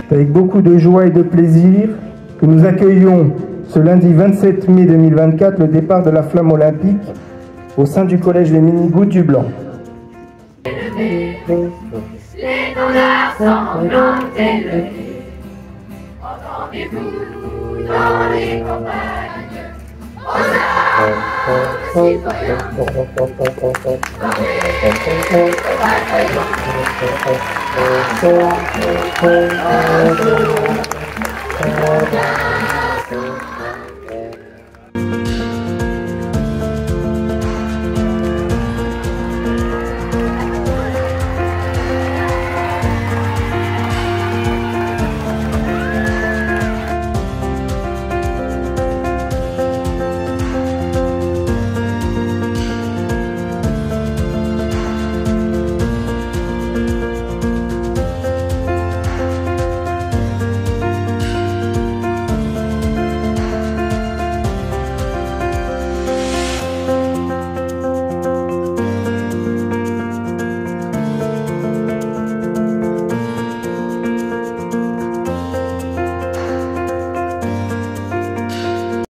avec beaucoup de joie et de plaisir que nous accueillons ce lundi 27 mai 2024 le départ de la flamme olympique au sein du collège des Mini-Gouttes du Blanc. Les tendards semblants élevés, entendez-vous dans les campagnes, aux armes, citoyens,